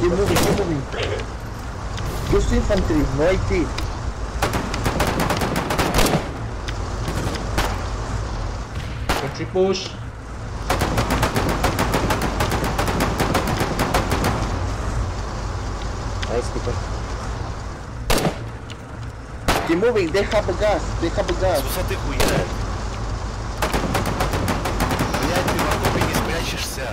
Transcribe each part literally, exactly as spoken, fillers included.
Keep moving, keep moving. Just infantry, no A T. Infantry push. Nice, keeper. Keep moving, they have a gas, they have a gas. Что ты хуя? Блять, ты в окопе не спрячешься.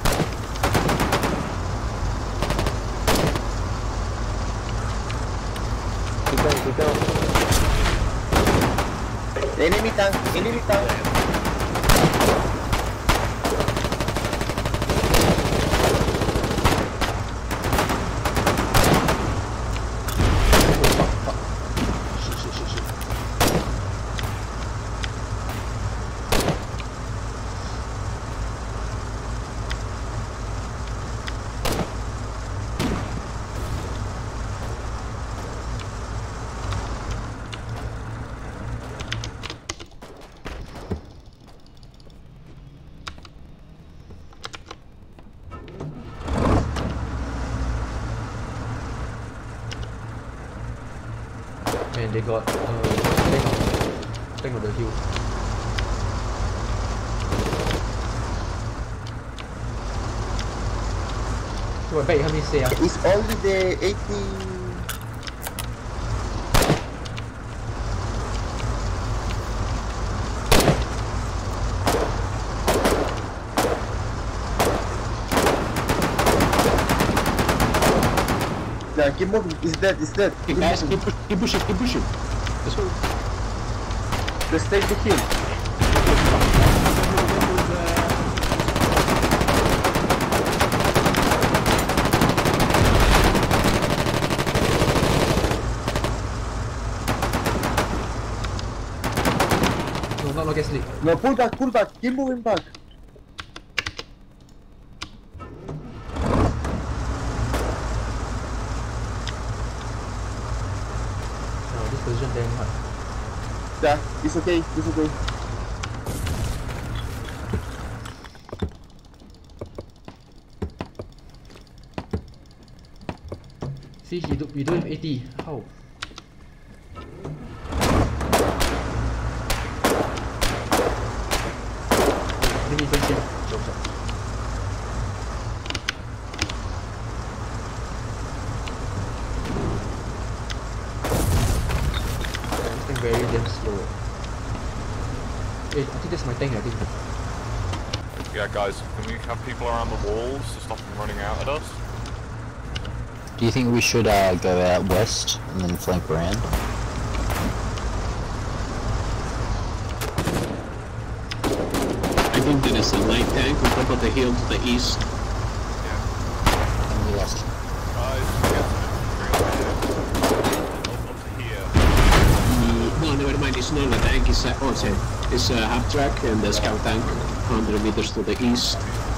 Keep going, keep going. Enemy tank, enemy tank. Man, they got uh, tank on, tank on the hill. So I bet how many say ah? It's only the eighty. Yeah, keep moving. It's dead. It's dead. Hey Keep guys, moving. keep, push, keep pushing, keep pushing. Let's go. Let's take the hill. No, not no get sleep. No, pull back, pull back. Keep moving back. No, this position damn hard. Yeah, it's okay. It's okay. See, you do, you don't have eighty. How? Maybe position. Jump up. This thing very damn slow. Wait, I think that's my tank. I think. Yeah, guys, can we have people around the walls to stop them running out at us? Do you think we should uh, go out west and then flank around? I think there is a light tank on top of the hill to the east. And we lost. Guys, we got some infantry up to here. Mm, no, never mind, it's not a tank, it's a, oh, it's a, it's a half track and the scout tank one hundred meters to the east.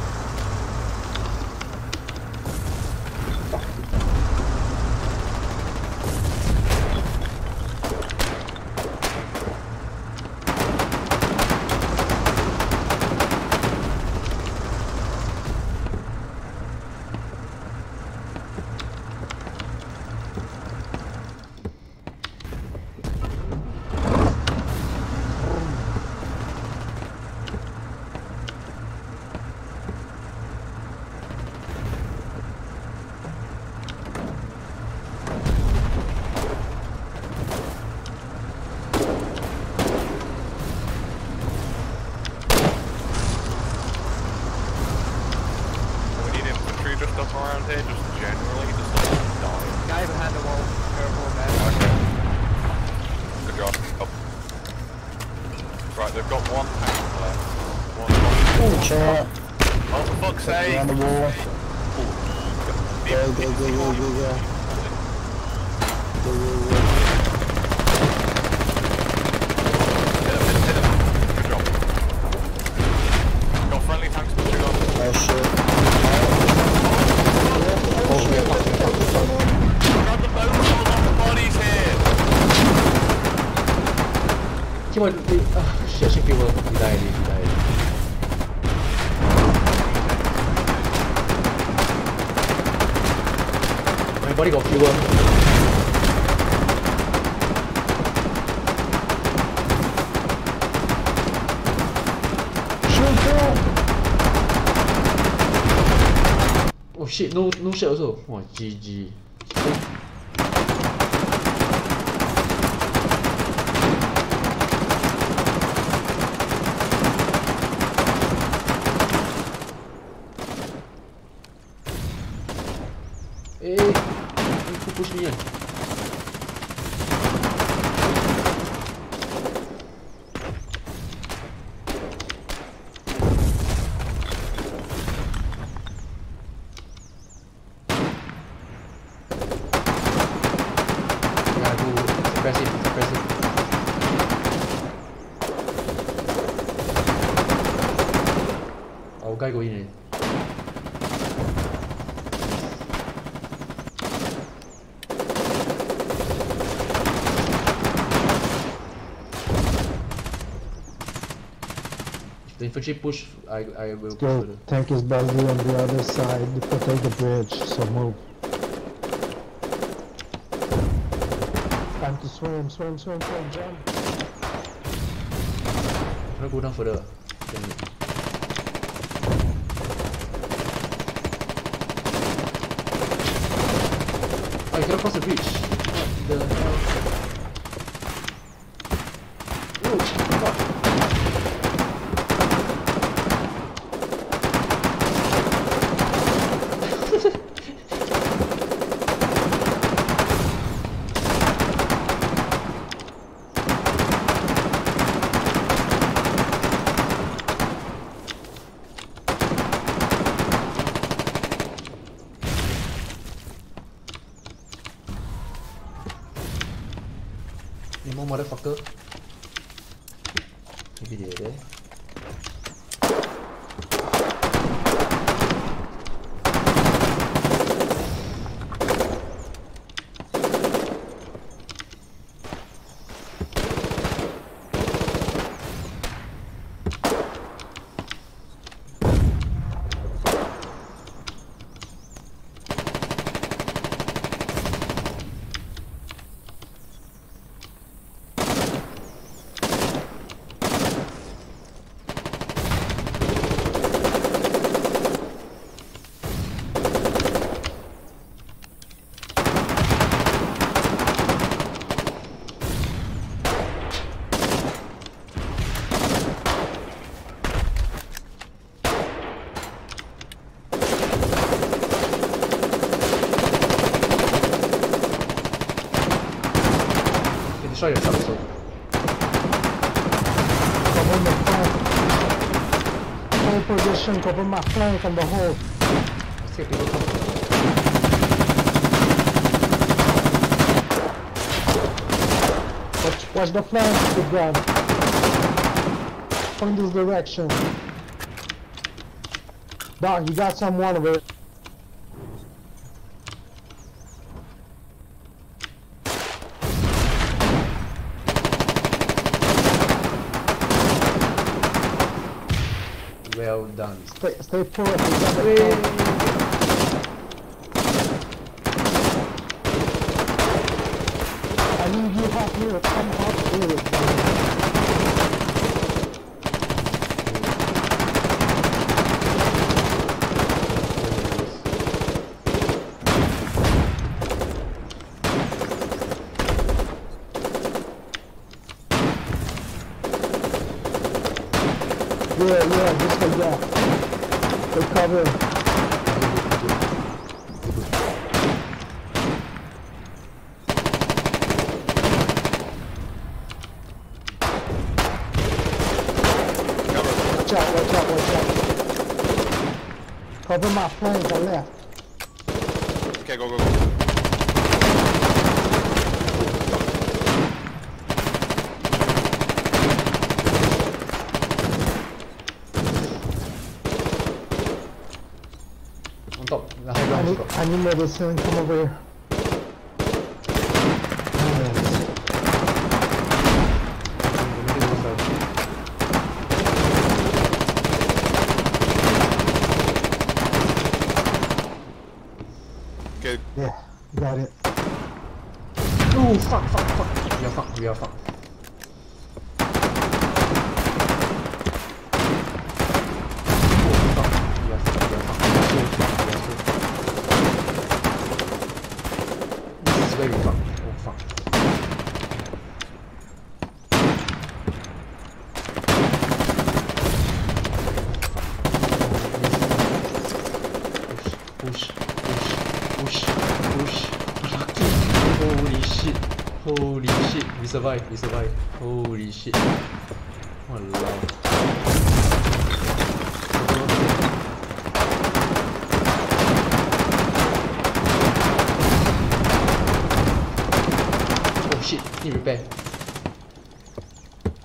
Just up around here, just generally, just like dying. Guy behind the wall, careful, man. Okay. Good job. Oh. Right, they've got one tank left. One Oh, chat. Oh, for fuck's sake! Around the wall. Go, go, go, go, go, go. Go, go, go. Hit him, hit him, hit him. Good job. Got friendly tanks pushing up. Oh shit. Oh, we're fucked, we're fucked, we're fucked. Grab the boat, hold on the bodies here! Come on, we, oh, shit, shit, people, we died, we died. body got fuel. Oh shit, no no shit also. Oh G G. Eh, you push me in. Suppressive, suppressive. Our guy go in eh. If the infantry push, I I will push Go. further. Tank is busy on the other side. Protect the bridge. So move. Time to swim, swim, swim, swim, jump. I'm gonna go down further. Then... Oh, you cannot cross the bridge. What the hell? Oh, fuck. Any more motherfucker? Maybe they're there. Destroy yourself, so. Cover the flank. Hold position, cover my flank on the hole. Let's see if people come. Watch, watch the flank, good gun. Point this direction. Doc, you got someone over it. Well done. Stay, stay put. You got the flank. I need you up here. Come up here. Yeah, yeah, just like that. Take cover. Watch out, watch out, watch out. Cover my flank on left. Okay, go, go, go. On top, the high I ground. need, I need medicine, come over here. Okay, Yeah, Got it. Oh fuck, fuck, fuck. We are fucked, we are fucked. Oh fuck, we are fucked, we are fucked. We are so fucked, we are so fucked. This is where we fucked. Oh fuck. Push, push, push, push. Lucky. Holy shit. Holy shit. We survived, we survived. Holy shit. Walao. Oh shit, need repair.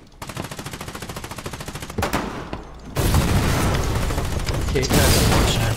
Okay.